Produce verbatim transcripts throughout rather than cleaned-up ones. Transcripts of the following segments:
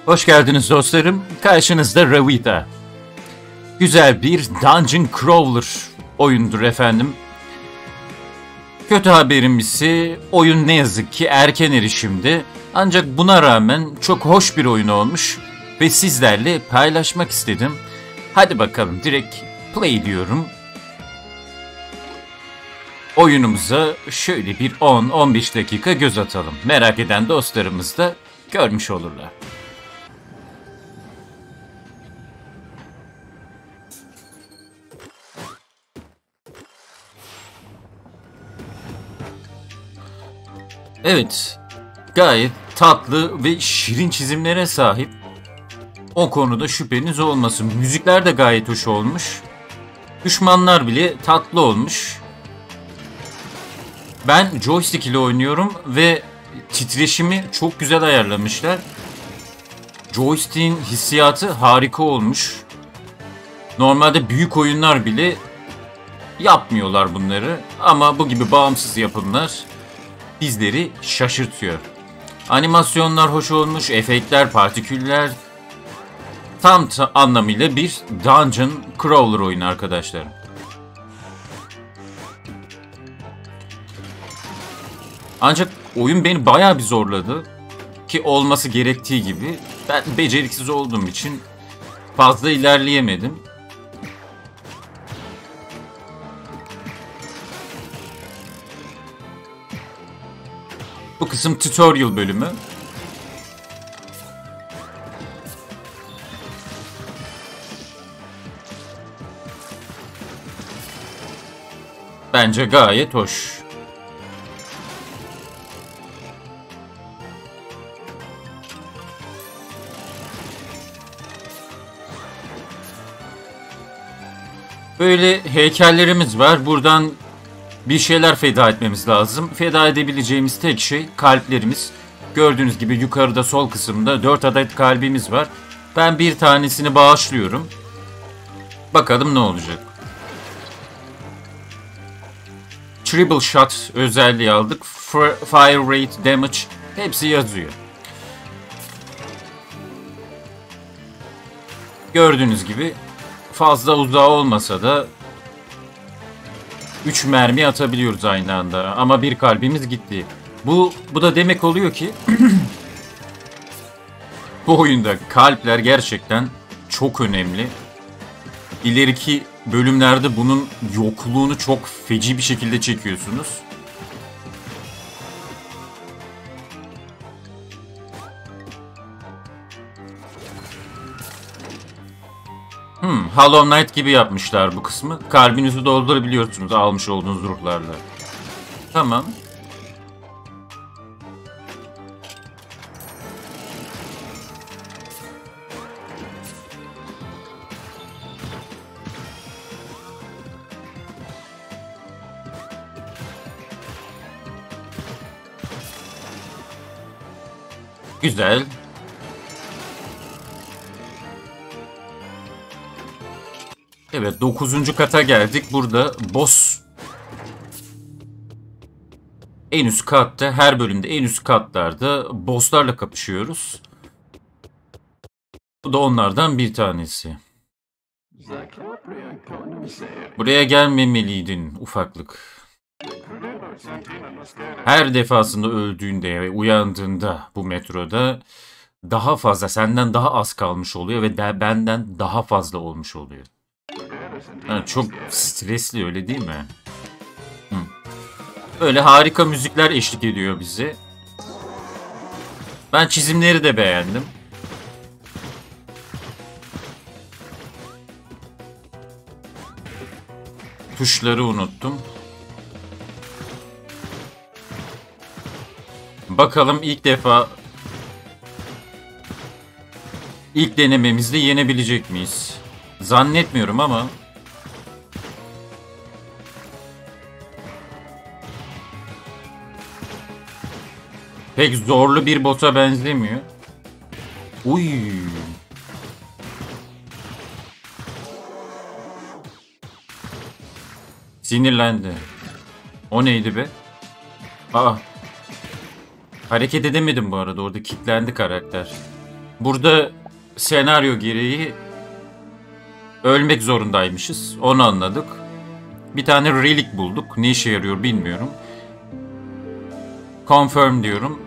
Hoş geldiniz dostlarım. Karşınızda Ravita. Güzel bir Dungeon Crawler oyundur efendim. Kötü haberim ise oyun ne yazık ki erken erişimde. Ancak buna rağmen çok hoş bir oyun olmuş ve sizlerle paylaşmak istedim. Hadi bakalım direkt play diyorum. Oyunumuza şöyle bir on on beş dakika göz atalım. Merak eden dostlarımız da görmüş olurlar. Evet, gayet tatlı ve şirin çizimlere sahip. O konuda şüpheniz olmasın. Müzikler de gayet hoş olmuş. Düşmanlar bile tatlı olmuş. Ben joystick ile oynuyorum ve titreşimi çok güzel ayarlamışlar. Joystick'in hissiyatı harika olmuş. Normalde büyük oyunlar bile yapmıyorlar bunları. Ama bu gibi bağımsız yapımlar bizleri şaşırtıyor. Animasyonlar hoş olmuş, efektler, partiküller. Tam anlamıyla bir Dungeon Crawler oyunu arkadaşlar. Ancak oyun beni bayağı bir zorladı. Ki olması gerektiği gibi. Ben beceriksiz olduğum için fazla ilerleyemedim. Bu kısım tutorial bölümü. Bence gayet hoş. Böyle heykellerimiz var. Buradan bir şeyler feda etmemiz lazım. Feda edebileceğimiz tek şey kalplerimiz. Gördüğünüz gibi yukarıda sol kısımda dört adet kalbimiz var. Ben bir tanesini bağışlıyorum. Bakalım ne olacak. Triple Shot özelliği aldık. Fire Rate, Damage hepsi yazıyor. Gördüğünüz gibi fazla uzağa olmasa da üç mermi atabiliyoruz aynı anda. Ama bir kalbimiz gitti. Bu, bu da demek oluyor ki bu oyunda kalpler gerçekten çok önemli. İleriki bölümlerde bunun yokluğunu çok feci bir şekilde çekiyorsunuz. Hmm, Hollow Knight gibi yapmışlar bu kısmı. Kalbinizi doldurabiliyorsunuz almış olduğunuz ruhlarla. Tamam. Güzel. Evet, dokuzuncu kata geldik. Burada boss en üst katta, her bölümde en üst katlarda bosslarla kapışıyoruz. Bu da onlardan bir tanesi. Buraya gelmemeliydin ufaklık. Her defasında öldüğünde ve uyandığında bu metroda daha fazla, senden daha az kalmış oluyor ve de benden daha fazla olmuş oluyor. Ha, çok stresli, öyle değil mi? Hı. Böyle harika müzikler eşlik ediyor bize. Ben çizimleri de beğendim. Tuşları unuttum. Bakalım ilk defa ilk denememizde yenebilecek miyiz? Zannetmiyorum ama pek zorlu bir bota benzemiyor. Uy. Sinirlendi. O neydi be? Aa. Hareket edemedim bu arada. Orada kilitlendi karakter. Burada senaryo gereği ölmek zorundaymışız. Onu anladık. Bir tane relik bulduk. Ne işe yarıyor bilmiyorum. Confirm diyorum.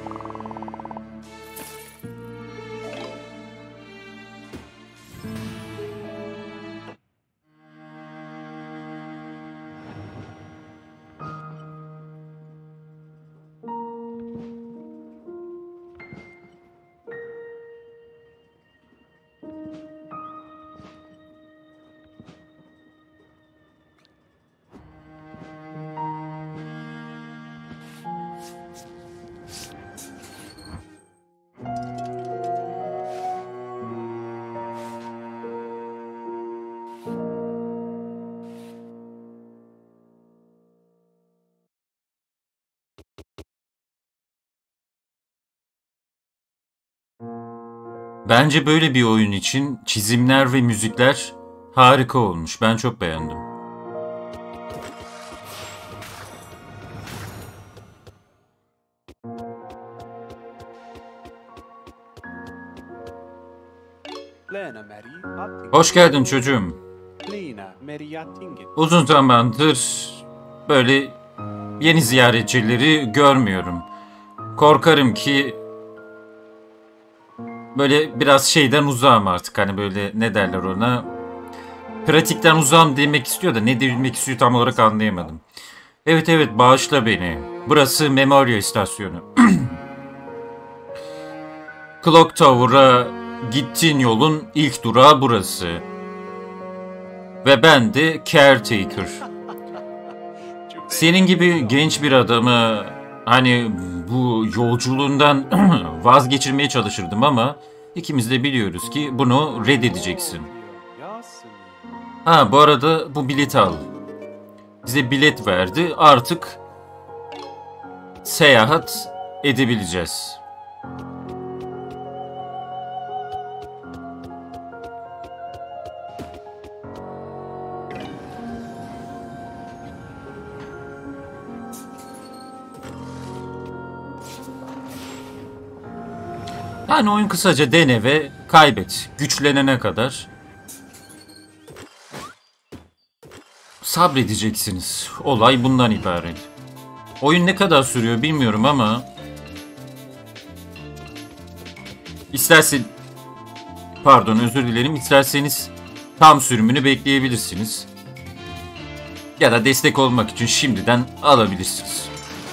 Bence böyle bir oyun için çizimler ve müzikler harika olmuş. Ben çok beğendim. Hoş geldin çocuğum. Uzun zamandır böyle yeni ziyaretçileri görmüyorum. Korkarım ki böyle biraz şeyden uzağım artık. Hani böyle ne derler ona? Pratikten uzağım demek istiyor da ne demek istiyor tam olarak anlayamadım. Evet evet bağışla beni. Burası Memoria istasyonu. Clock Tower'a gittiğin yolun ilk durağı burası. Ve ben de Caretaker. Senin gibi genç bir adamı hani bu yolculuğundan vazgeçirmeye çalışırdım ama ikimiz de biliyoruz ki bunu reddedeceksin. Ha bu arada bu bileti al. Bize bilet verdi. Artık seyahat edebileceğiz. Yani oyun kısaca dene ve kaybet. Güçlenene kadar sabredeceksiniz. Olay bundan ibaret. Oyun ne kadar sürüyor bilmiyorum ama istersen pardon özür dilerim isterseniz tam sürümünü bekleyebilirsiniz. Ya da destek olmak için şimdiden alabilirsiniz.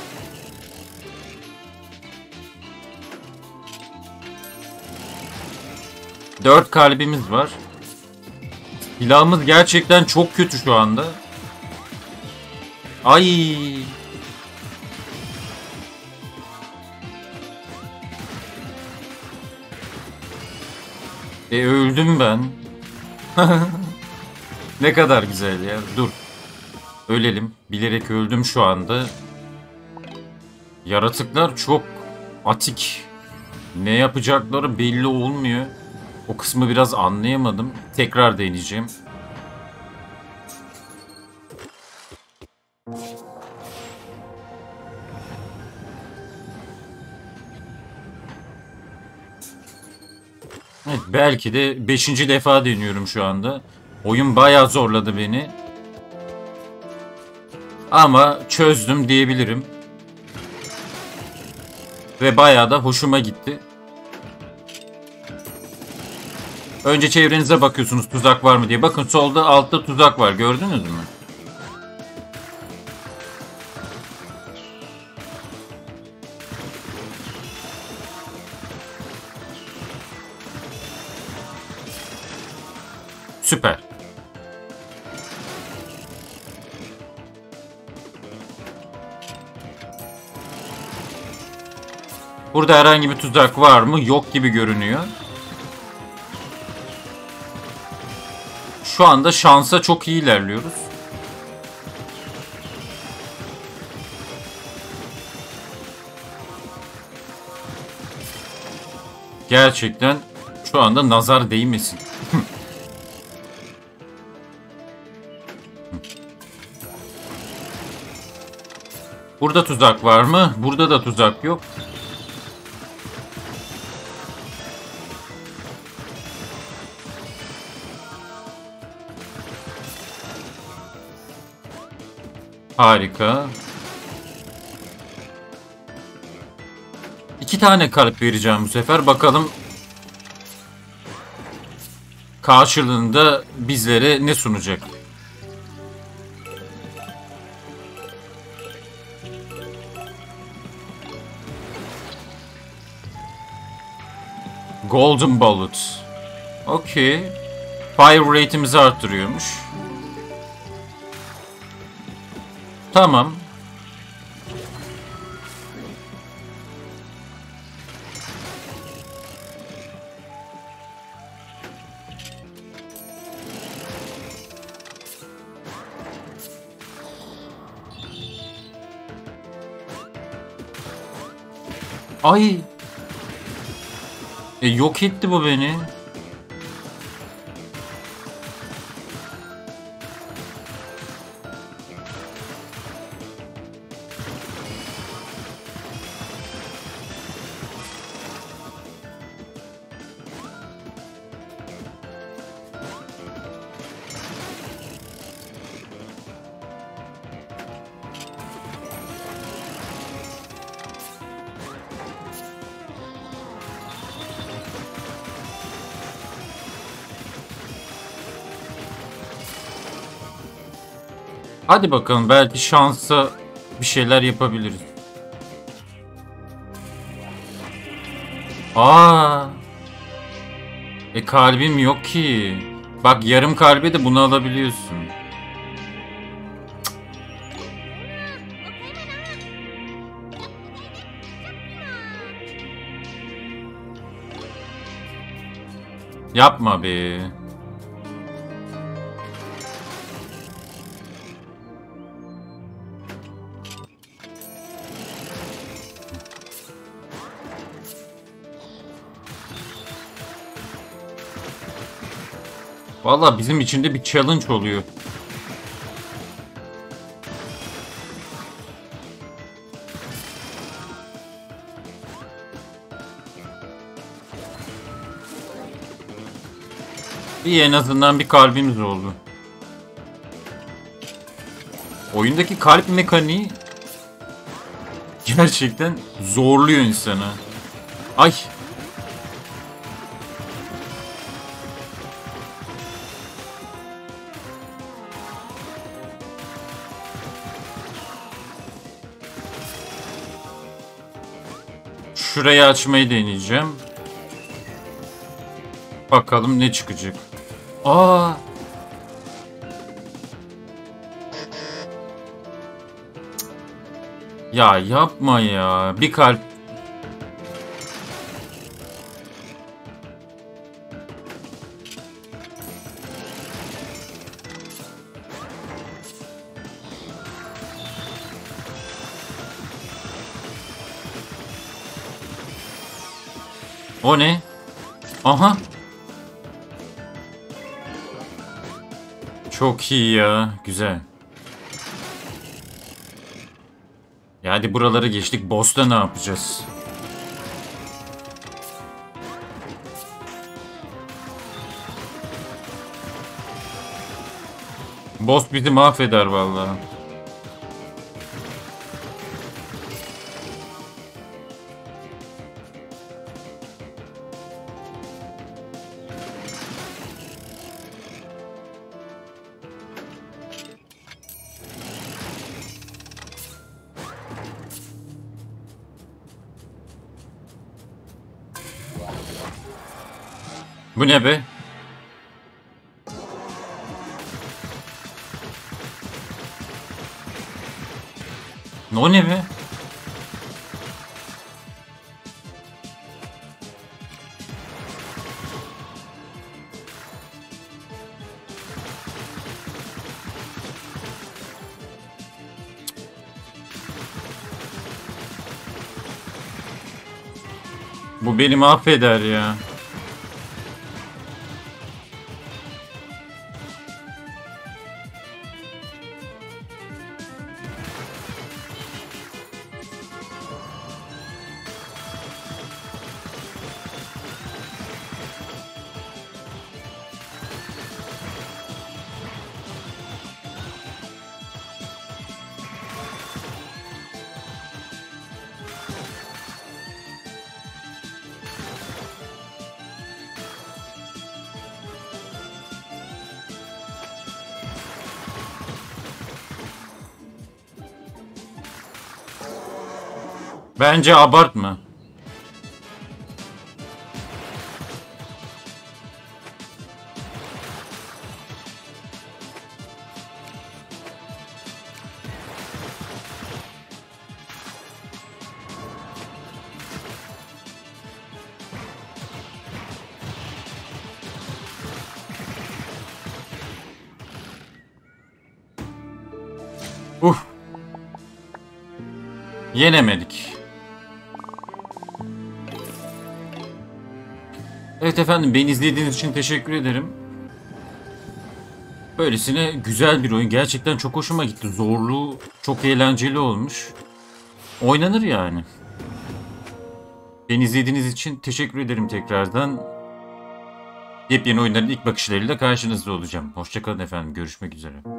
Dört kalbimiz var. Silahımız gerçekten çok kötü şu anda. Ay. E öldüm ben. Ne kadar güzel ya. Dur. Ölelim. Bilerek öldüm şu anda. Yaratıklar çok atik. Ne yapacakları belli olmuyor. O kısmı biraz anlayamadım. Tekrar deneyeceğim. Evet, belki de beşinci defa deniyorum şu anda. Oyun bayağı zorladı beni. Ama çözdüm diyebilirim. Ve bayağı da hoşuma gitti. Önce çevrenize bakıyorsunuz tuzak var mı diye. Bakın solda altta tuzak var. Gördünüz mü? Süper. Burada herhangi bir tuzak var mı? Yok gibi görünüyor. Şu anda şansa çok iyi ilerliyoruz. Gerçekten şu anda nazar değmesin. Burada tuzak var mı? Burada da tuzak yok. Harika. İki tane kalp vereceğim bu sefer. Bakalım karşılığında bizlere ne sunacak? Golden Bullet. Okey. Fire rate'imizi arttırıyormuş. Tamam. Ay. E, yok etti bu beni. Hadi bakalım, belki şansa bir şeyler yapabiliriz. Aa. E kalbim yok ki. Bak, yarım kalbe de bunu alabiliyorsun. Yapma be. Vallahi bizim için de bir challenge oluyor. İyi, en azından bir kalbimiz oldu. Oyundaki kalp mekaniği gerçekten zorluyor insanı. Ay. Şurayı açmayı deneyeceğim. Bakalım ne çıkacak. Aa. Ya yapma ya. Bir kalp. O ne? Aha. Çok iyi ya. Güzel. Ya hadi buraları geçtik. Boss'ta ne yapacağız? Boss bizi mahveder vallahi. Bu ne be? O ne be? Bu beni mahveder ya. Bence abartma. Uh. Yenemedik. Evet efendim, beni izlediğiniz için teşekkür ederim. Böylesine güzel bir oyun. Gerçekten çok hoşuma gitti. Zorluğu çok eğlenceli olmuş. Oynanır yani. Beni izlediğiniz için teşekkür ederim tekrardan. Yepyeni oyunların ilk bakışlarıyla karşınızda olacağım. Hoşça kalın efendim. Görüşmek üzere.